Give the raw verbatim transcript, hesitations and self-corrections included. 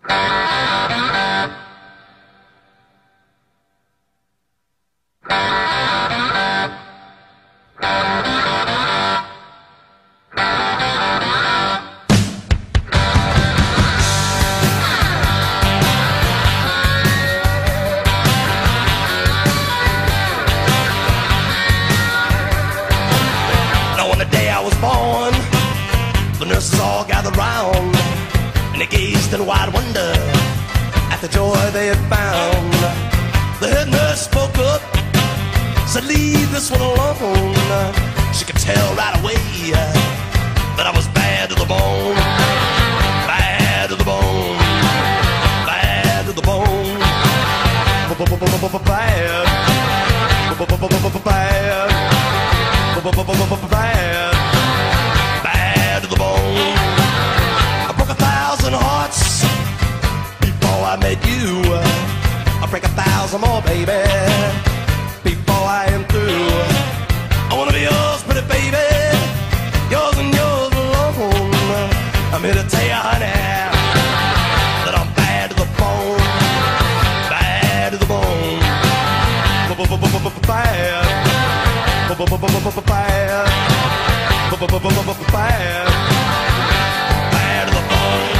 The nurses all gathered round, and they gazed in wide wonder at the joy they had found. The head nurse spoke up, said, "Leave this one alone." She could tell right away that I was bad to the bone, bad to the bone, bad to the bone, bad, bad, bad. Bad to the bone. I broke a thousand hearts before I met you. I'll break a thousand more, baby, before I am through. I wanna be yours, pretty baby, yours and yours alone. I'm here to tell you, honey, that I'm bad to the bone, bad to the bone, bad, bad. Bad, bad to the bone.